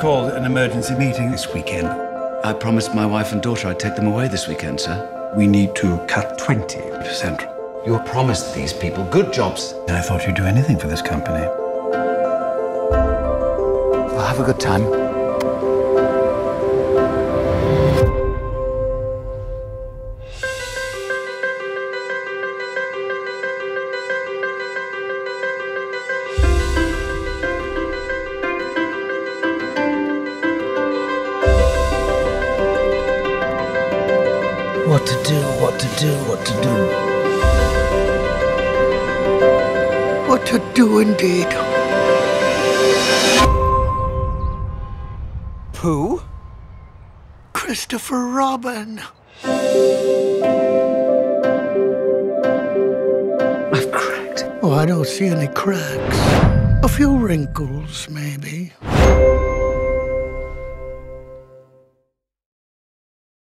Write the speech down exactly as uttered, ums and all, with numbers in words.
called an emergency meeting this weekend. I promised my wife and daughter I'd take them away this weekend, sir. We need to cut twenty percent. You promised these people good jobs. I thought you'd do anything for this company. Well, have a good time. What to do, what to do, what to do. What to do indeed. Who? Christopher Robin. I've cracked. Oh, I don't see any cracks. A few wrinkles, maybe.